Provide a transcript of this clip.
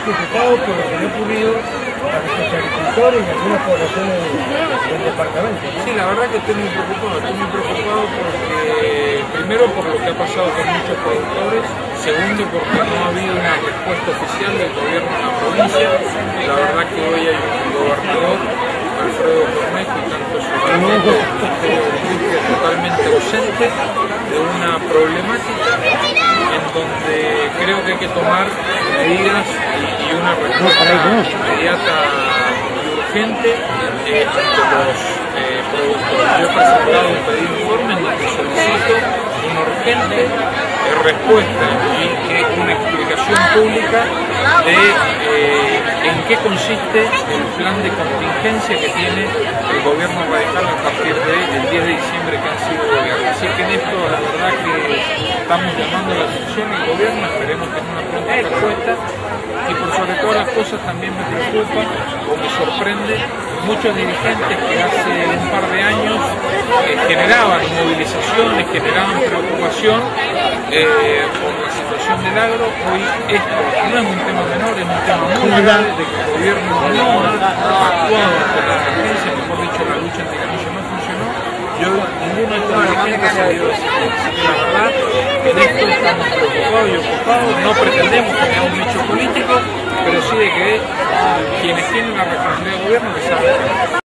preocupado por lo que le ha ocurrido a nuestros agricultores y a algunas poblaciones del departamento, ¿no? Sí, la verdad que estoy muy preocupado porque primero por lo que ha pasado con muchos productores, segundo porque no ha habido una respuesta oficial del gobierno de la provincia. La verdad que hoy hay un gobernador, Alfredo Cornejo, y tanto su gabinete del Ministerio de Industria totalmente ausente de una problemática en donde creo que hay que tomar medidas y una respuesta inmediata y urgente ante los productores. Yo he presentado un pedido de informe en donde solicito una urgente respuesta y una explicación pública de en qué consiste el plan de contingencia que tiene el gobierno radical a partir del 10 de diciembre que han sido gobierno. Así que en esto la verdad que estamos llamando la atención al gobierno, esperemos tener una pronta respuesta y por sobre todas las cosas también me preocupa o me sorprende muchos dirigentes que hace un par de años generaban movilizaciones, generaban preocupación por la situación del agro. Hoy esto no es un tema menor, es un tema muy grave de que el gobierno no ha actuado ante la emergencia, mejor dicho la lucha anticrisis no funcionó. Yo, ninguno de estos dirigentes ha salido a decir, así que la verdad que en esto estamos preocupados y ocupados, no pretendemos generar un hecho político, pero sí de que quienes tienen la responsabilidad del gobierno que saben.